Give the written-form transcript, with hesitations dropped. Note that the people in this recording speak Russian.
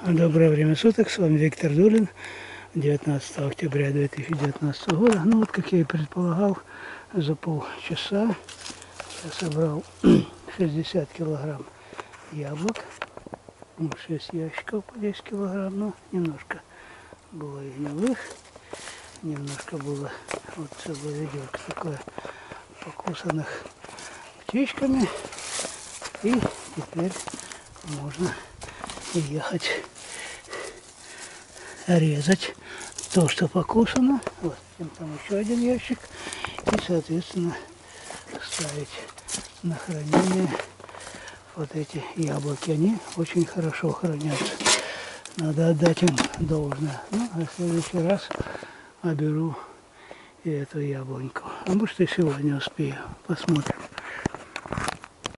Доброе время суток, с вами Виктор Дулин, 19 октября 2019 года. Ну вот, как я и предполагал, за полчаса я собрал 60 килограмм яблок, 6 ящиков по 10 килограмм, но немножко было и гнилых, немножко было вот целая ведерко такое покусанных птичками, и теперь можно ехать резать то, что покусано. Вот, там еще один ящик. И, соответственно, ставить на хранение вот эти яблоки. Они очень хорошо хранятся. Надо отдать им должное. Ну, а в следующий раз оберу и эту яблоньку. А может, и сегодня успею. Посмотрим.